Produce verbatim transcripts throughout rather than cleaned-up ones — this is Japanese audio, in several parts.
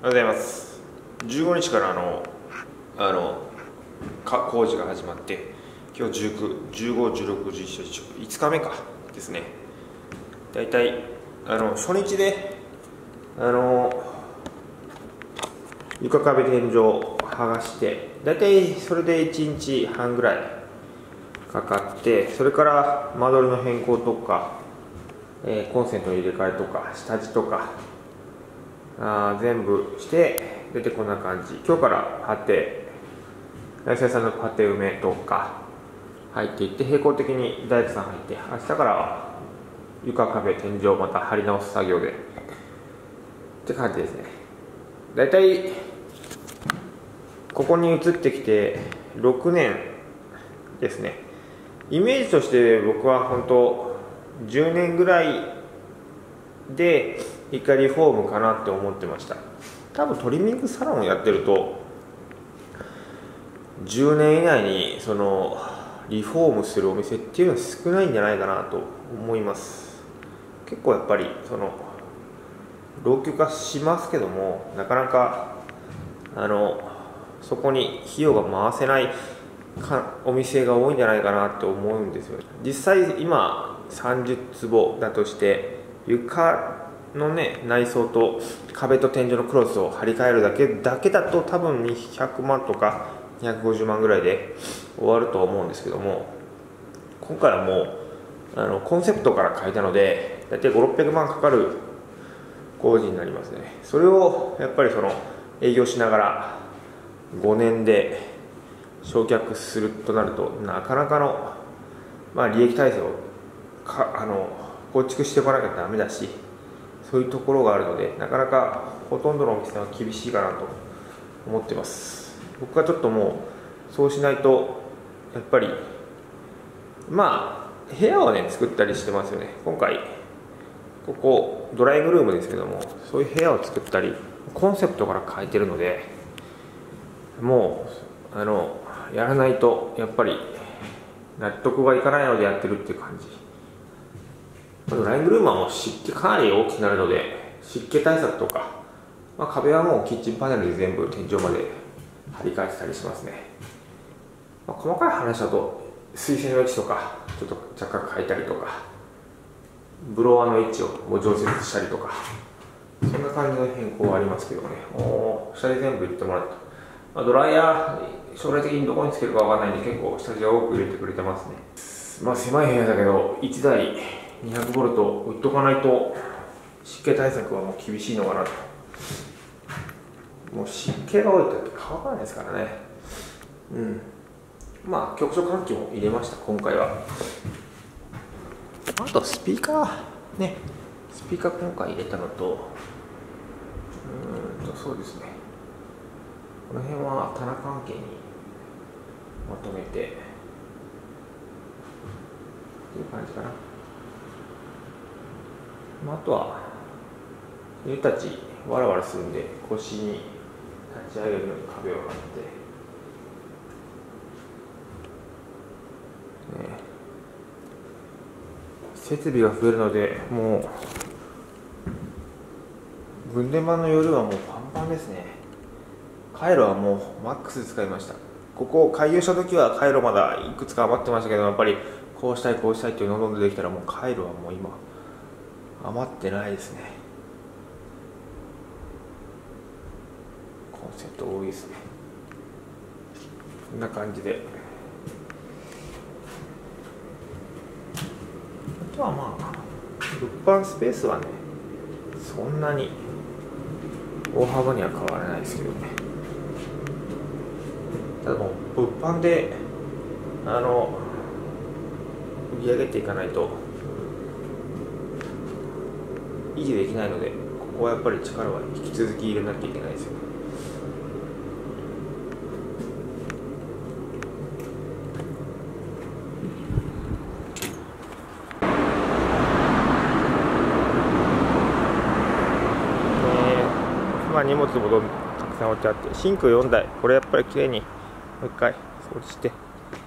おはようございます。じゅうごにちからのあのか工事が始まって、今日じゅうく、じゅうご、じゅうろく、じゅうしち、じゅうご、いつかめかですね。だいたいあの初日であの床壁天井を剥がして、だいたいそれでいちにちはんぐらいかかって、それから間取りの変更とか、えー、コンセントの入れ替えとか下地とかあ全部して出てこんな感じ。今日からパテ大輔さんのパテ埋めとか入っていって、並行的に大工さん入って、明日からは床壁天井また張り直す作業でって感じですね。だいたいここに移ってきてろくねんですね。イメージとして僕は本当じゅうねんぐらいで一回リフォームかなって思ってました。多分トリミングサロンをやってるとじゅうねん以内にそのリフォームするお店っていうのは少ないんじゃないかなと思います。結構やっぱりその老朽化しますけども、なかなかあのそこに費用が回せないかお店が多いんじゃないかなと思うんですよ。実際今さんじゅっつぼだとして、床のね内装と壁と天井のクロスを張り替えるだけだけだと多分にひゃくまんとかにひゃくごじゅうまんぐらいで終わると思うんですけども、今回はもうあのコンセプトから変えたので大体ごひゃくろっぴゃくまんかかる工事になりますね。それをやっぱりその営業しながらごねんで焼却するとなると、なかなかの、まあ、利益体制をかあの構築しておかなきゃダメだし、そういうところがあるので、なかなかほとんどのお店は厳しいかなと思ってます。僕はちょっともうそうしないとやっぱりまあ部屋をね作ったりしてますよね。今回ここドライイングルームですけども、そういう部屋を作ったりコンセプトから変えてるので、もうあのやらないとやっぱり納得がいかないのでやってるっていう感じ。ドライイングルームはもう湿気かなり大きくなるので、湿気対策とか、まあ、壁はもうキッチンパネルで全部天井まで張り替えてたりしますね。まあ、細かい話だと水栓の位置とかちょっと若干変えたりとか、ブロワーの位置をもう調節したりとか、そんな感じの変更はありますけどね。お下で全部入れてもらった。まあ、ドライヤー将来的にどこにつけるかわかんないんで、結構下地は多く入れてくれてますね。まあ狭い部屋だけどいちだいにひゃくボルト売っとかないと湿気対策はもう厳しいのかなと。もう湿気が多いと乾かないですからね。うん。まあ局所換気も入れました今回は。あとスピーカーね、スピーカー今回入れたのと、うーんとそうですね、この辺は棚関係にまとめてっていう感じかな。あとは犬たちわらわらするんで、腰に立ち上げるように壁を張って、ね、設備が増えるので、もう分電盤の容量はもうパンパンですね。回路はもうマックスで使いました。ここ開業した時は回路まだいくつか余ってましたけど、やっぱりこうしたいこうしたいっていうのがどんどん出てきたら、もう回路はもう今余ってないですね。コンセプト多いですね。こんな感じで、あとはまあ物販スペースはねそんなに大幅には変わらないですけどね。ただもう物販であの売り上げていかないと維持できないので、ここはやっぱり力は引き続き入れなきゃいけないですよね。まあ、荷物もどんたくさん置いてあって、シンクよんだい、これやっぱりきれいにもう一回掃除して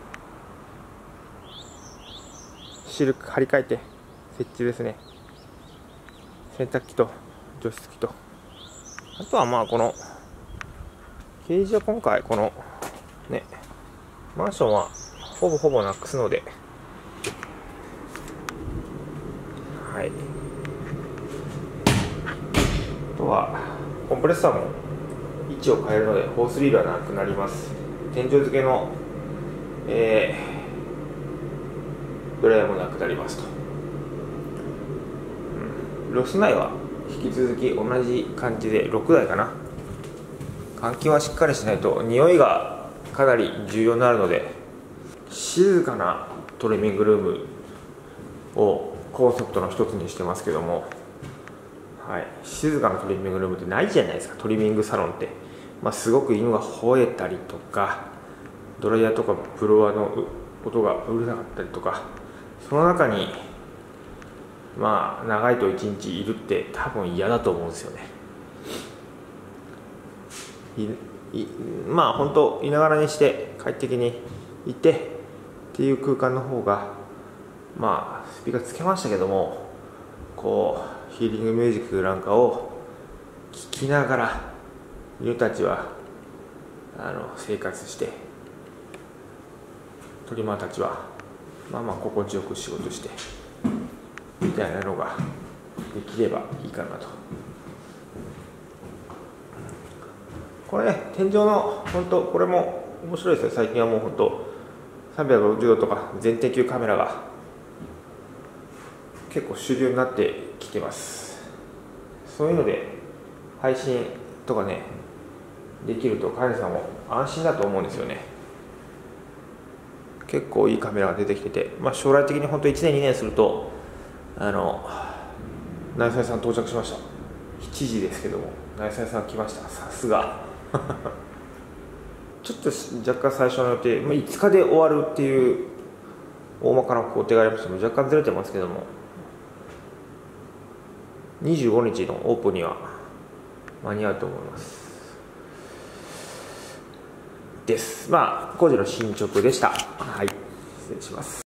シルク張り替えて設置ですね。洗濯機と除湿機とあとはまあこのケージは今回このねマンションはほぼほぼなくすので、はい、あとはコンプレッサーも位置を変えるのでホースリールはなくなります。天井付けの、えー、ドライヤーもなくなりますと、うん、ロス内は引き続き同じ感じでろくだいかな。換気はしっかりしないと匂いがかなり重要になるので、静かなトリミングルームをコンセプトの一つにしてますけども、はい、静かなトリミングルームってないじゃないですか。トリミングサロンって、まあ、すごく犬が吠えたりとか、ドライヤーとかブロワーの音がうるさかったりとか、その中にまあ長いといちにちいるって多分嫌だと思うんですよね。いいまあ本当いながらにして快適にいてっていう空間の方が、まあスピーカーつけましたけども、こうヒーリングミュージックなんかを聴きながら犬たちはあの生活して、トリマーたちはまあまあ心地よく仕事してみたいなのができればいいかなと。これね、天井の本当これも面白いですよ。最近はもう本当さんびゃくろくじゅうどとか全天球カメラが結構主流になってきてます。そういうので配信とかねできると飼い主さんも安心だと思うんですよね。結構いいカメラが出てきてて、まあ、将来的に本当いちねんにねんするとあの内斎さん到着しました。しちじですけども内斎さん来ました。さすがちょっと若干最初の予定、まあ、いつかで終わるっていう大まかな工程がありましたので若干ずれてますけども、にじゅうごにちのオープンには間に合うと思いますです。まあ工事の進捗でした。はい、失礼します。